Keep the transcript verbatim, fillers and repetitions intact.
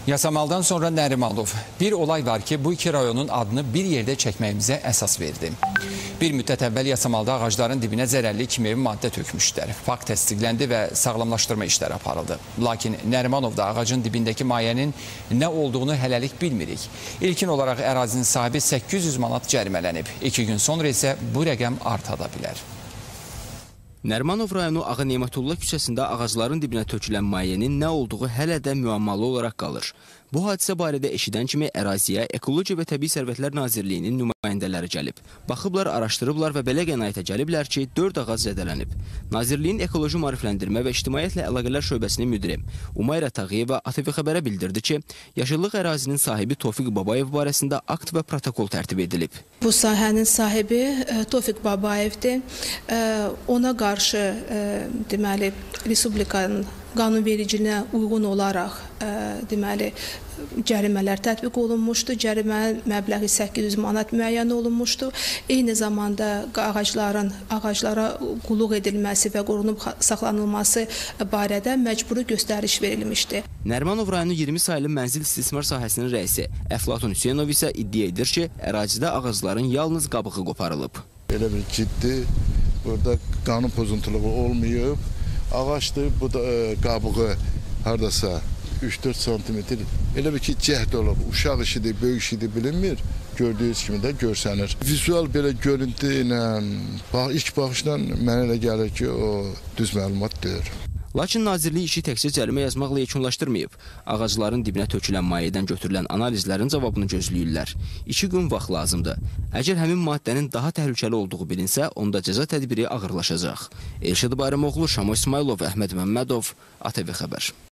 Yasamaldan sonra Nərimanov. Bir olay var ki, bu iki rayonun adını bir yerdə çəkməyimizə əsas verdi. Bir müddət əvvəl Yasamalda ağacların dibinə zərərli kimyevi maddə tökmüşdülər. Fakt təsdiqləndi və sağlamlaşdırma işləri aparıldı. Lakin Nərimanovda ağacın dibindəki mayənin nə olduğunu hələlik bilmirik. İlkin olaraq ərazinin sahibi səkkiz yüz manat cərimələnib. İki gün sonra isə bu rəqəm arta da bilər. Nərimanov rayonu Ağa Neymətullah küçəsində ağacların dibinə tökülən mayenin nə olduğu hələ də müəmmalı olaraq qalır. Bu hadisə barədə eşidən kimi əraziyə Ekologiya və Təbii Sərvətlər Nazirliyinin nümayəndələri gəlib. Baxıblar, araşdırıblar və belə qənaətə gəliblər ki, dörd ağac zədələnib. Nazirliyin Ekoloji Maarifləndirmə və İctimaiyyətlə Əlaqələr şöbəsinin müdiri Umayra Tağıyeva A T V Xəbərə bildirdi ki, yaşıllıq ərazinin sahibi Tofiq Babayev barəsində akt və protokol tərtib edilib. Bu sahənin sahibi Tofiq Babayevdir. Ona qarşı deməli Respublikanın qanunvericiliyinə uyğun olaraq deməli cərimələr tətbiq olunmuşdu. Cərimə məbləği səkkiz yüz manat müəyyən olunmuşdu. Eyni zamanda ağacların ağaclara qulluq edilməsi və qorunub saxlanılması barədə məcburi göstəriş verilmişdi. Nərimanov rayonu iyirmi saylı mənzil istismar sahəsinin rəisi Əflatun Hüseynov isə iddia edir ki, ərazidə ağacların yalnız qabığı qoparılıb. Elə bir ciddi, burada qanun pozuntuluğu olmayıb. Ağaçdır, bu da e, qabığı haradasa üç dörd santimetr. Elə bir ki, cəhd olub, uşaq işidir, böyük işidir bilinmir. Gördüyünüz kimi də görsənir. Vizual belə görüntü ilə, ilk baxışla mənə elə gəlir ki, o düz məlumat deyir. Lakin Nazirlik işi təkcə cərimə yazmaqla yekunlaşdırmayıb. Ağacların dibinə tökülən mayədən götürülən analizlərin cavabını gözləyirlər. İki gün vaxt lazımdır. Əgər həmin maddənin daha təhlükəli olduğu bilinsə, onda cəza tədbiri ağırlaşacaq. Elşad Bayramoğlu, Şamo İsmailov, Əhməd Məmmədov, A T V Xəbər.